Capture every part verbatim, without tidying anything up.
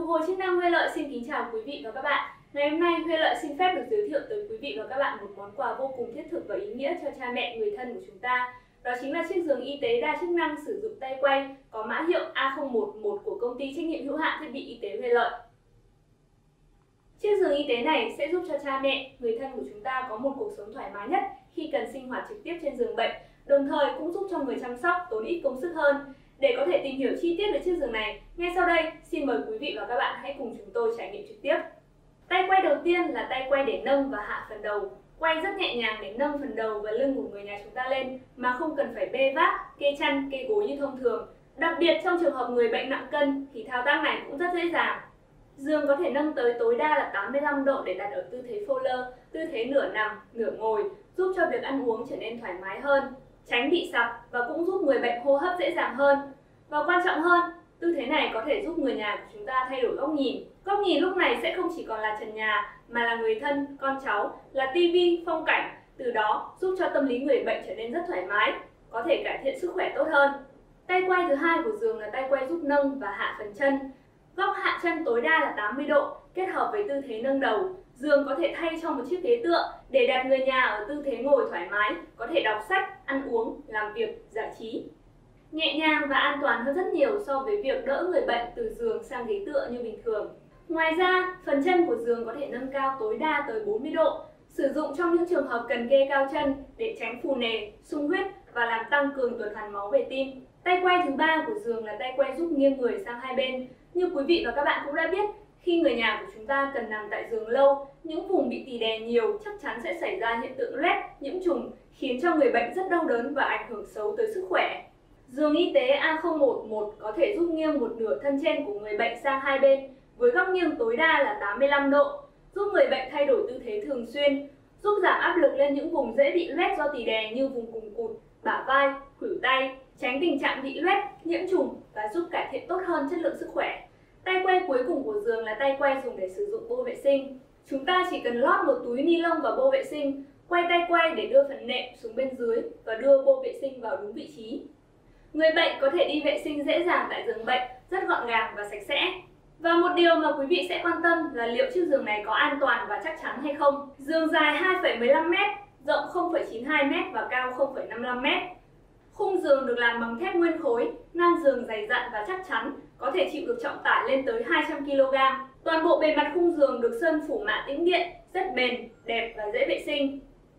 phục hồi chức năng Huê Lợi xin kính chào quý vị và các bạn. Ngày hôm nay Huê Lợi xin phép được giới thiệu tới quý vị và các bạn một món quà vô cùng thiết thực và ý nghĩa cho cha mẹ, người thân của chúng ta. Đó chính là chiếc giường y tế đa chức năng sử dụng tay quay có mã hiệu A không một một của công ty trách nhiệm hữu hạn thiết bị y tế Huê Lợi. Chiếc giường y tế này sẽ giúp cho cha mẹ, người thân của chúng ta có một cuộc sống thoải mái nhất khi cần sinh hoạt trực tiếp trên giường bệnh, đồng thời cũng giúp cho người chăm sóc tốn ít công sức hơn. Để có thể tìm hiểu chi tiết về chiếc giường này, ngay sau đây xin mời quý vị và các bạn hãy cùng chúng tôi trải nghiệm trực tiếp. Tay quay đầu tiên là tay quay để nâng và hạ phần đầu. Quay rất nhẹ nhàng để nâng phần đầu và lưng của người nhà chúng ta lên mà không cần phải bê vác, kê chăn, kê gối như thông thường. Đặc biệt trong trường hợp người bệnh nặng cân thì thao tác này cũng rất dễ dàng. Giường có thể nâng tới tối đa là tám mươi lăm độ để đặt ở tư thế Fowler, tư thế nửa nằm, nửa ngồi, giúp cho việc ăn uống trở nên thoải mái hơn, tránh bị sặc và cũng giúp người bệnh hô hấp dễ dàng hơn. Và quan trọng hơn, tư thế này có thể giúp người nhà của chúng ta thay đổi góc nhìn. Góc nhìn lúc này sẽ không chỉ còn là trần nhà mà là người thân, con cháu, là tivi, phong cảnh, từ đó giúp cho tâm lý người bệnh trở nên rất thoải mái, có thể cải thiện sức khỏe tốt hơn. Tay quay thứ hai của giường là tay quay giúp nâng và hạ phần chân. Góc hạ chân tối đa là tám mươi độ, kết hợp với tư thế nâng đầu. Giường có thể thay cho một chiếc ghế tựa để đặt người nhà ở tư thế ngồi thoải mái, có thể đọc sách, ăn uống, làm việc, giải trí. Nhẹ nhàng và an toàn hơn rất nhiều so với việc đỡ người bệnh từ giường sang ghế tựa như bình thường. Ngoài ra, phần chân của giường có thể nâng cao tối đa tới bốn mươi độ, sử dụng trong những trường hợp cần kê cao chân để tránh phù nề, sung huyết và làm tăng cường tuần hoàn máu về tim. Tay quay thứ ba của giường là tay quay giúp nghiêng người sang hai bên. Như quý vị và các bạn cũng đã biết, khi người nhà của chúng ta cần nằm tại giường lâu, những vùng bị tì đè nhiều chắc chắn sẽ xảy ra hiện tượng loét, nhiễm trùng, khiến cho người bệnh rất đau đớn và ảnh hưởng xấu tới sức khỏe. Giường y tế A không một một có thể giúp nghiêng một nửa thân trên của người bệnh sang hai bên với góc nghiêng tối đa là tám mươi lăm độ, giúp người bệnh thay đổi tư thế thường xuyên, giúp giảm áp lực lên những vùng dễ bị loét do tì đè như vùng cùng cụt, bả vai, khuỷu tay, tránh tình trạng bị loét, nhiễm trùng và giúp cải thiện tốt hơn chất lượng sức khỏe. Tay quay cuối cùng của giường là tay quay dùng để sử dụng bô vệ sinh. Chúng ta chỉ cần lót một túi ni lông vào bô vệ sinh, quay tay quay để đưa phần nệm xuống bên dưới và đưa bô vệ sinh vào đúng vị trí. Người bệnh có thể đi vệ sinh dễ dàng tại giường bệnh, rất gọn gàng và sạch sẽ. Và một điều mà quý vị sẽ quan tâm là liệu chiếc giường này có an toàn và chắc chắn hay không. Giường dài hai phẩy mười lăm mét, rộng không phẩy chín hai mét và cao không phẩy năm mươi lăm mét. Khung giường được làm bằng thép nguyên khối, nan giường dày dặn và chắc chắn, có thể chịu được trọng tải lên tới hai trăm ki lô gam. Toàn bộ bề mặt khung giường được sơn phủ mạ tĩnh điện, rất bền, đẹp và dễ vệ sinh.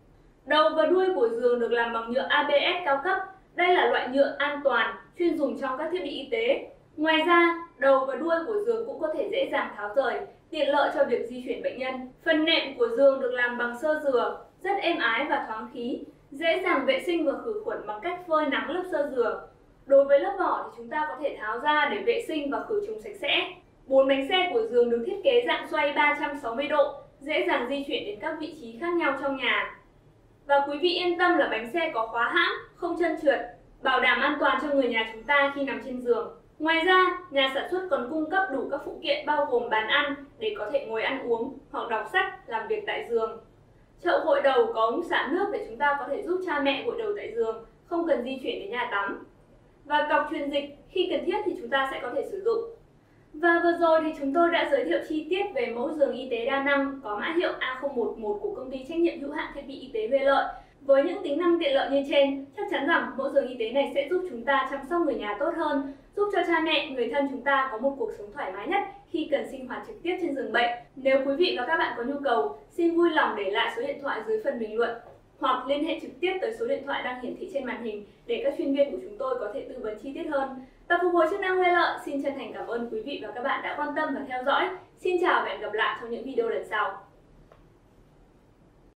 Đầu và đuôi của giường được làm bằng nhựa A B S cao cấp. Đây là loại nhựa an toàn, chuyên dùng trong các thiết bị y tế. Ngoài ra, đầu và đuôi của giường cũng có thể dễ dàng tháo rời, tiện lợi cho việc di chuyển bệnh nhân. Phần nệm của giường được làm bằng sơ dừa, rất êm ái và thoáng khí, dễ dàng vệ sinh và khử khuẩn bằng cách phơi nắng lớp sơ dừa. Đối với lớp vỏ thì chúng ta có thể tháo ra để vệ sinh và khử trùng sạch sẽ. Bốn bánh xe của giường được thiết kế dạng xoay ba trăm sáu mươi độ, dễ dàng di chuyển đến các vị trí khác nhau trong nhà. Và quý vị yên tâm là bánh xe có khóa hãm, không trơn trượt, bảo đảm an toàn cho người nhà chúng ta khi nằm trên giường. Ngoài ra, nhà sản xuất còn cung cấp đủ các phụ kiện bao gồm bàn ăn để có thể ngồi ăn uống hoặc đọc sách, làm việc tại giường. Chậu gội đầu có ống xả nước để chúng ta có thể giúp cha mẹ gội đầu tại giường, không cần di chuyển đến nhà tắm. Và cọc truyền dịch, khi cần thiết thì chúng ta sẽ có thể sử dụng. Và vừa rồi thì chúng tôi đã giới thiệu chi tiết về mẫu giường y tế đa năng có mã hiệu A không một một của công ty trách nhiệm hữu hạn thiết bị y tế Huê Lợi. Với những tính năng tiện lợi như trên, chắc chắn rằng mẫu giường y tế này sẽ giúp chúng ta chăm sóc người nhà tốt hơn, giúp cho cha mẹ, người thân chúng ta có một cuộc sống thoải mái nhất khi cần sinh hoạt trực tiếp trên giường bệnh. Nếu quý vị và các bạn có nhu cầu, xin vui lòng để lại số điện thoại dưới phần bình luận hoặc liên hệ trực tiếp tới số điện thoại đang hiển thị trên màn hình để các chuyên viên của chúng tôi có thể tư vấn chi tiết hơn. Tập phục hồi chức năng Huê Lợi xin chân thành cảm ơn quý vị và các bạn đã quan tâm và theo dõi. Xin chào và hẹn gặp lại trong những video lần sau.